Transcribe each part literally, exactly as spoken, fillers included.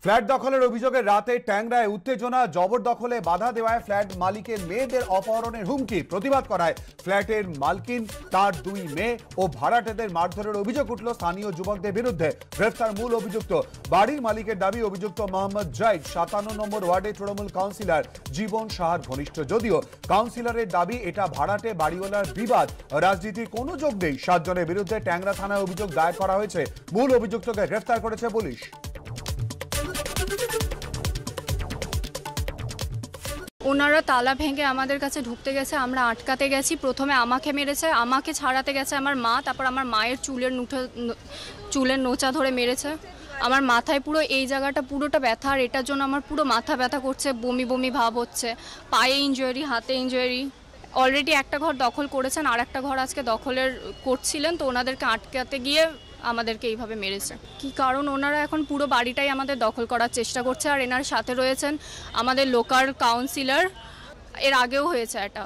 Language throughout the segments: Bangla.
ফ্ল্যাট দখলের অভিযোগে রাতে ট্যাংরায় উত্তেজনা, জবরদখলে বাধা দেওয়ায় ফ্ল্যাট মালিকের মেয়েদের অপহরণের হুমকি। প্রতিবাদ করায় ফ্ল্যাটের মালকিন, তার দুই মেয়ে ও ভাড়াটেদের মারধরের অভিযোগ উঠল স্থানীয় যুবকদের বিরুদ্ধে। গ্রেফতার মূল অভিযুক্ত। বাড়ির মালিকের দাবি, অভিযুক্ত মোহাম্মদ জাইদ সাতান্ন নম্বর ওয়ার্ডে তৃণমূল কাউন্সিলর জীবন সাহার ঘনিষ্ঠ। যদিও কাউন্সিলরের দাবি এটা ভাড়াটে বাড়িওয়ালার বিবাদ, রাজনীতির কোনো যোগ নেই। সাতজনের বিরুদ্ধে ট্যাংরা থানায় অভিযোগ দায়ের করা হয়েছে। মূল অভিযুক্তকে গ্রেফতার করেছে পুলিশ। ওনারা তালা ভেঙে আমাদের কাছে ঢুকতে গেছে, আমরা আটকাতে গেছি। প্রথমে আমাকে মেরেছে, আমাকে ছাড়াতে গেছে আমার মা, তারপর আমার মায়ের চুলের নুঠে চুলের নোচা ধরে মেরেছে। আমার মাথায় পুরো এই জায়গাটা পুরোটা ব্যথা, আর এটার জন্য আমার পুরো মাথা ব্যথা করছে, বমি বমি ভাব হচ্ছে, পায়ে ইনজুরি, হাতে ইনজুরি। অলরেডি একটা ঘর দখল করেছেন, আর একটা ঘর আজকে দখলের করছিলেন, তো ওনাদেরকে আটকাতে গিয়ে আমাদেরকে এইভাবে মেরেছে। কি কারণ, ওনারা এখন পুরো বাড়িটাই আমাদের দখল করার চেষ্টা করছে। আর এনার সাথে রয়েছেন আমাদের লোকাল কাউন্সিলর, এর আগেও হয়েছে অ্যাটাক।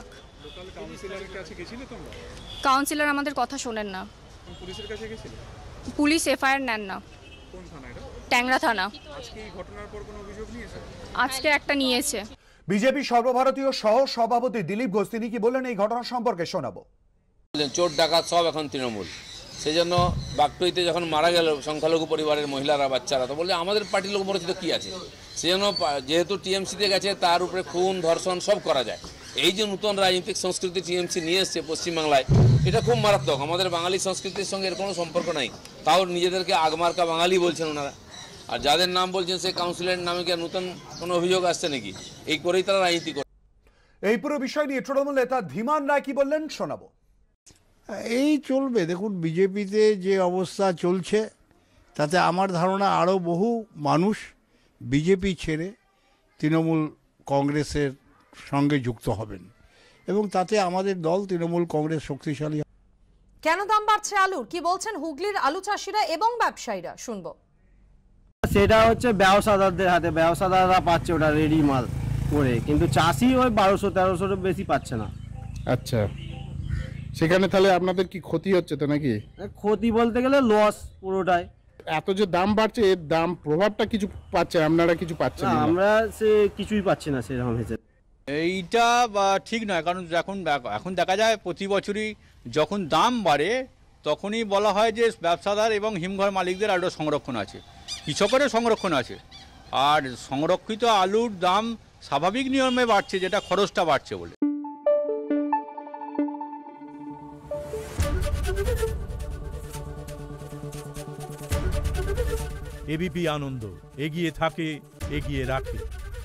কাউন্সিলর আমাদের কথা শোনেন না। পুলিশ এফআইআর নেন না। ট্যাংরা থানা। আজকে একটা নিয়েছে। বিজেপি সর্বভারতীয় সহ সভাপতি দিলীপ ঘোষ, তিনি কি বললেন এই ঘটনা সম্পর্কে শোনাবো। চোর ডাকাত সব এখন তৃণমূল, সেই জন্য বাগটুইতে যখন মারা গেল সংখ্যালঘু পরিবারের মহিলারা, বাচ্চারা, তো বললে আমাদের পার্টির লোক মরেছে তো কী আছে। সেই জন্য যেহেতু টিএমসিতে গেছে, তার উপরে খুন ধর্ষণ সব করা যায়। এই যে নতুন রাজনৈতিক সংস্কৃতি টিএমসি নিয়ে এসছে পশ্চিমবাংলায়, এটা খুব মারাত্মক। আমাদের বাঙালি সংস্কৃতির সঙ্গে এর কোনো সম্পর্ক নাই, তাও নিজেদেরকে আগমার্কা বাঙালি বলছেন ওনারা। আর যাদের নাম বলছেন সেই কাউন্সিলের নামে কি নতুন কোনো অভিযোগ আসছে নাকি? এই করেই তারা রাজনীতি করে। এই পুরো বিষয় নিয়ে তৃণমূল নেতা ধীমান রায় কি বললেন শোনাবো। এই চলবে। দেখুন, বিজেপিতে যে অবস্থা চলছে তাতে আমার ধারণা আরও বহু মানুষ বিজেপি ছেড়ে তৃণমূল কংগ্রেসের সঙ্গে যুক্ত হবেন, এবং তাতে আমাদের দল তৃণমূল কংগ্রেস শক্তিশালী। কেন দাম বাড়ছে আলুর, কি বলছেন হুগলির আলু চাষিরা এবং ব্যবসায়ীরা, শুনবো। সেটা হচ্ছে ব্যবসাদারদের হাতে, ব্যবসাদাররা পাচ্ছে ওটা রেডি মাল করে, কিন্তু চাষি ওই বারোশো তেরোশোর বেশি পাচ্ছে না। আচ্ছা, সেখানে তাহলে আপনাদের কি ক্ষতি হচ্ছে তো নাকি? ক্ষতি বলতে গেলে লস পুরোটাই। এত যে দাম বাড়ছে, এর দাম প্রভাবটা কিছু পাচ্ছে, আপনারা কিছু পাচ্ছেন না? আমরা সে কিছুই পাচ্ছি না সেরকম হিসেবে। এইটা ঠিক নয়, কারণ এখন এখন দেখা যায় প্রতি বছরই যখন দাম বাড়ে তখনই বলা হয় যে ব্যবসাদার এবং হিমঘর মালিকদের আরও সংরক্ষণ আছে, কৃষকেরও সংরক্ষণ আছে। আর সংরক্ষিত আলুর দাম স্বাভাবিক নিয়মে বাড়ছে, যেটা খরচটা বাড়ছে বলে। এবিপি আনন্দ এগিয়ে থাকে, এগিয়ে রাখে।